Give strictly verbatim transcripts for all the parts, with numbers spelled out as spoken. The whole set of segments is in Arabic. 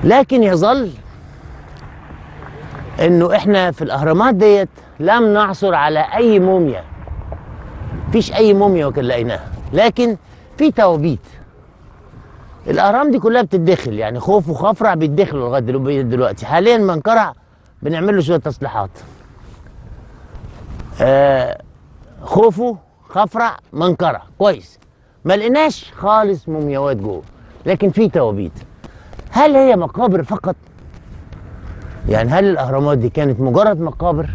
لكن يظل انه احنا في الاهرامات ديت لم نعثر على اي موميا، مفيش اي موميا وكان لقيناها، لكن في توابيت. الاهرام دي كلها بتتدخل، يعني خوف وخفرع بيتدخلوا لغايه دلوقتي. حاليا منقرع بنعمل له شويه تصليحات. آه خوفه خفرع منقرع كويس، ما لقيناش خالص مومياوات جوه، لكن في توابيت. هل هي مقابر فقط؟ يعني هل الاهرامات دي كانت مجرد مقابر؟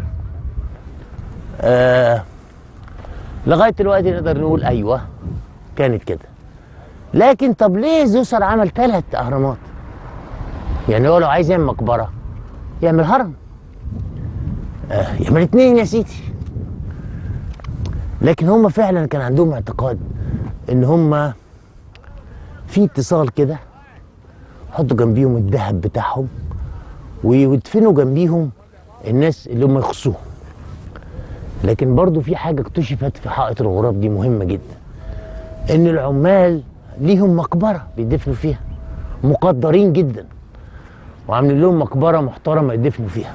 آه لغايه دلوقتي نقدر نقول ايوه كانت كده. لكن طب ليه زوسر عمل ثلاث اهرامات؟ يعني هو لو عايز يعمل مقبره يعمل هرم، آه يعمل اتنين يا سيدي. لكن هم فعلا كان عندهم اعتقاد ان هم في اتصال كده، حطوا جنبيهم الذهب بتاعهم ويدفنوا جنبيهم الناس اللي هم يخصوهم. لكن برضو في حاجه اكتشفت في حائط الغراب دي مهمه جدا، ان العمال ليهم مقبره بيدفنوا فيها، مقدرين جدا، وعاملين لهم مقبره محترمه يدفنوا فيها.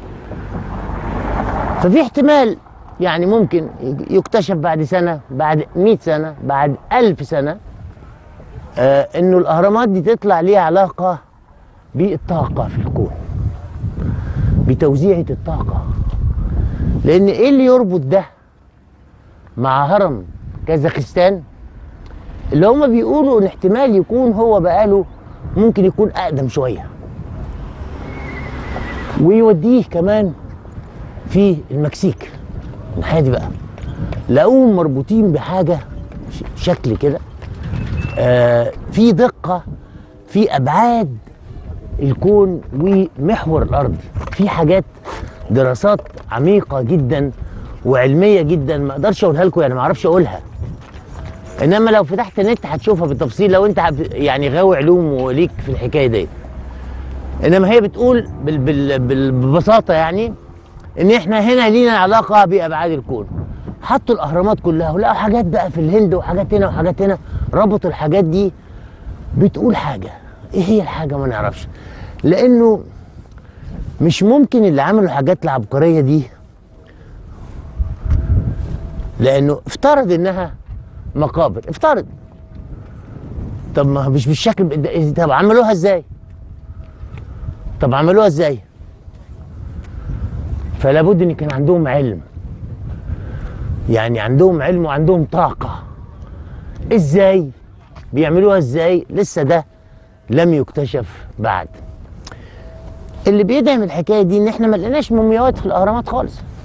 ففي احتمال يعني ممكن يكتشف بعد سنه، بعد مئة سنه، بعد ألف سنه، آه انه الاهرامات دي تطلع ليها علاقه بالطاقه في الكون، بتوزيعه الطاقه. لان ايه اللي يربط ده مع هرم كازاخستان اللي هما بيقولوا ان احتمال يكون هو بقاله ممكن يكون اقدم شويه، ويوديه كمان في المكسيك الناحيه دي بقى، لقوهم مربوطين بحاجه شكل كده، آه في دقه في ابعاد الكون ومحور الارض، في حاجات دراسات عميقه جدا وعلميه جدا ما اقدرش اقولها لكم، يعني ما اعرفش اقولها، انما لو فتحت النت هتشوفها بالتفصيل لو انت يعني غاوي علوم وليك في الحكايه دي. انما هي بتقول بال بال بال ببساطه يعني ان احنا هنا لينا علاقه بابعاد الكون. حطوا الاهرامات كلها ولقوا حاجات بقى في الهند وحاجات هنا وحاجات هنا، ربطوا الحاجات دي بتقول حاجه. ايه هي الحاجه؟ ما نعرفش، لانه مش ممكن اللي عملوا الحاجات العبقريه دي، لانه افترض انها مقابر، افترض. طب ما مش بالشكل، طب عملوها ازاي؟ طب عملوها ازاي؟ فلا بد ان كان عندهم علم، يعني عندهم علم وعندهم طاقه. ازاي بيعملوها؟ ازاي؟ لسه ده لم يكتشف بعد. اللي بيدعم الحكايه دي ان احنا ما لقيناش مومياوات في الاهرامات خالص.